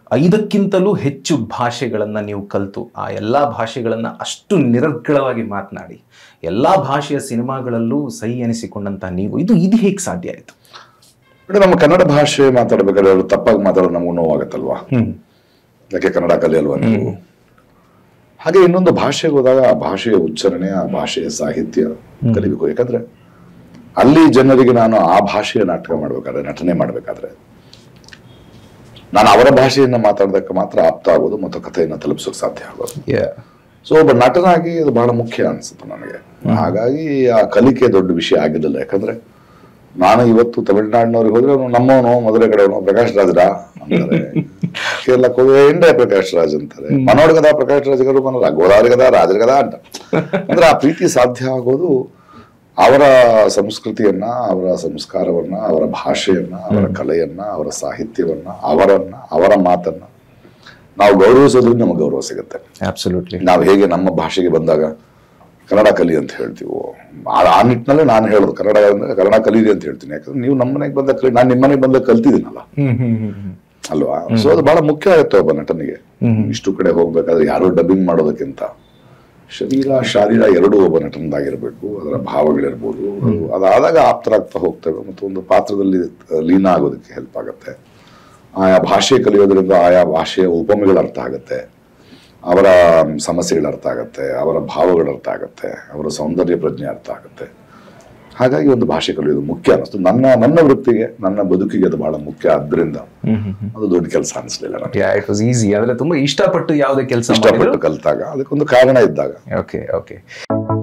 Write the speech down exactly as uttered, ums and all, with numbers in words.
ಐದಕ್ಕಿಂತಲೂ ಹೆಚ್ಚು ಭಾಷೆಗಳನ್ನು ನೀವು ಕಲಿತು ಆ ಎಲ್ಲ ಭಾಷೆಗಳನ್ನು ಅಷ್ಟು ನಿರರ್ಗಳವಾಗಿ ಮಾತನಾಡಿ ಎಲ್ಲ ಭಾಷೆಯ ಸಿನಿಮಾಗಳಲ್ಲೂ ಸೈ ಎನಿಸಿಕೊಂಡಂಥ ನೀವು ಇದು ಇದು ಹೇಗೆ ಸಾಧ್ಯ ಆಯಿತು? ನಮ್ಮ ಕನ್ನಡ ಭಾಷೆ ಮಾತಾಡ್ಬೇಕಾದ್ರೆ ಅವರು ತಪ್ಪಾಗಿ ಮಾತಾಡೋದು ನಮಗೂ ನೋವಾಗತ್ತಲ್ವಾ, ಯಾಕೆ ಕನ್ನಡ ಕಲಿಯಲ್ವಾ ನೀವು? ಹಾಗೆ ಇನ್ನೊಂದು ಭಾಷೆಗೆ ಹೋದಾಗ ಆ ಭಾಷೆಯ ಉಚ್ಚಾರಣೆ, ಆ ಭಾಷೆಯ ಸಾಹಿತ್ಯ ಕಲಿಬೇಕು. ಯಾಕಂದ್ರೆ ಅಲ್ಲಿ ಜನರಿಗೆ ನಾನು ಆ ಭಾಷೆಯ ನಾಟಕ ಮಾಡ್ಬೇಕಾದ್ರೆ, ನಟನೆ ಮಾಡ್ಬೇಕಾದ್ರೆ ನಾನು ಅವರ ಭಾಷೆಯನ್ನ ಮಾತಾಡೋದಕ್ಕೆ ಮಾತ್ರ ಆಪ್ತ ಆಗೋದು ಮತ್ತು ಕಥೆಯನ್ನು ತಲುಪಿಸೋಕೆ ಸಾಧ್ಯ ಆಗೋದು. ಸೊ ಒಬ್ಬ ನಟನಾಗಿ ಅದು ಬಹಳ ಮುಖ್ಯ ಅನ್ಸುತ್ತೆ ನನಗೆ. ಹಾಗಾಗಿ ಆ ಕಲಿಕೆ ದೊಡ್ಡ ವಿಷಯ ಆಗಿರಲಿಲ್ಲ. ಯಾಕಂದ್ರೆ ನಾನು ಇವತ್ತು ತಮಿಳ್ನಾಡಿನವ್ರಿಗೆ ಹೋದ್ರೆ ಅವನು ನಮ್ಮವನು, ಮದುವೆ ಕಡೆಯವನು, ಪ್ರಕಾಶ್ ರಾಜ್ರ ಅಂತಾರೆ. ಕೇರಳಕ್ಕೆ ಹೋದ್ರೆ ಎಂಡೇ ಪ್ರಕಾಶ್ ರಾಜ್ ಅಂತಾರೆ. ಮನೋಡ್ಗದ ಪ್ರಕಾಶ್ ರಾಜ್ ಗರು, ಮನೋರ ಗೋದಾವರಿಗದ ರಾಜರ್ಗದ ಅಂತ. ಅಂದ್ರೆ ಆ ಪ್ರೀತಿ ಸಾಧ್ಯ ಆಗೋದು ಅವರ ಸಂಸ್ಕೃತಿಯನ್ನ, ಅವರ ಸಂಸ್ಕಾರವನ್ನ, ಅವರ ಭಾಷೆಯನ್ನ, ಅವರ ಕಲೆಯನ್ನ, ಅವರ ಸಾಹಿತ್ಯವನ್ನ, ಅವರನ್ನ, ಅವರ ಮಾತನ್ನ ನಾವು ಗೌರವಿಸೋದ್ರಿಂದ ನಮಗೆ ಗೌರವ ಸಿಗುತ್ತೆ. ಅಬ್ಸಲ್ಯೂಟ್ಲಿ. ನಾವು ಹೇಗೆ ನಮ್ಮ ಭಾಷೆಗೆ ಬಂದಾಗ ಕನ್ನಡ ಕಲಿ ಅಂತ ಹೇಳ್ತೀವೋ ಆ ನಿಟ್ಟಿನಲ್ಲೇ ನಾನು ಹೇಳೋದು ಕನ್ನಡ ಕನ್ನಡ ಕಲೀರಿ ಅಂತ ಹೇಳ್ತೀನಿ. ಯಾಕಂದ್ರೆ ನೀವು ನಮ್ಮ ಮನೆಗೆ ಬಂದ ಕಲಿ, ನಾನು ನಿಮ್ಮ ಮನೆಗೆ ಬಂದ ಕಲ್ತಿದ್ದೀನಲ್ಲ ಅಲ್ವಾ? ಸೊ ಅದು ಬಹಳ ಮುಖ್ಯ ಆಗುತ್ತೆ ಒಬ್ಬ ನಟನಿಗೆ. ಇಷ್ಟು ಕಡೆ ಹೋಗ್ಬೇಕಾದ್ರೆ ಯಾರು ಡಬ್ಬಿಂಗ್ ಮಾಡೋದಕ್ಕಿಂತ ಶರೀರ ಶಾರೀರ ಎರಡೂ ಒಬ್ಬ ನಟನದಾಗಿರ್ಬೇಕು. ಅದರ ಭಾವಗಳಿರ್ಬೋದು, ಅದಾದಾಗ ಆಪ್ತರಾಗ್ತಾ ಹೋಗ್ತೇವೆ ಮತ್ತು ಒಂದು ಪಾತ್ರದಲ್ಲಿ ಲೀನ ಆಗೋದಕ್ಕೆ ಹೆಲ್ಪ್ ಆಗುತ್ತೆ. ಆಯಾ ಭಾಷೆ ಕಲಿಯೋದ್ರಿಂದ ಆಯಾ ಭಾಷೆಯ ಉಪಮೆಗಳ ಅರ್ಥ ಆಗುತ್ತೆ, ಅವರ ಸಮಸ್ಯೆಗಳ ಅರ್ಥ ಆಗುತ್ತೆ, ಅವರ ಭಾವಗಳ ಅರ್ಥ ಆಗುತ್ತೆ, ಅವರ ಸೌಂದರ್ಯ ಪ್ರಜ್ಞೆ ಅರ್ಥ ಆಗುತ್ತೆ. ಹಾಗಾಗಿ ಒಂದು ಭಾಷೆ ಕಲಿಯೋದು ಮುಖ್ಯ ಅನ್ನಿಸ್ತು ನನ್ನ ನನ್ನ ವೃತ್ತಿಗೆ, ನನ್ನ ಬದುಕಿಗೆ ಅದು ಬಹಳ ಮುಖ್ಯ. ಆದ್ರಿಂದ ಅದು ದೊಡ್ಡ ಕೆಲಸ ಅನಿಸ್ಲಿಲ್ಲ ನನಗೆ. It was easy. ಅಂದ್ರೆ ತುಂಬಾ ಇಷ್ಟಪಟ್ಟು ಯಾವುದೇ ಕೆಲಸ ಇಷ್ಟಪಟ್ಟು ಕಲಿತಾಗ ಅದಕ್ಕೊಂದು ಕಾರಣ ಇದ್ದಾಗ. Okay okay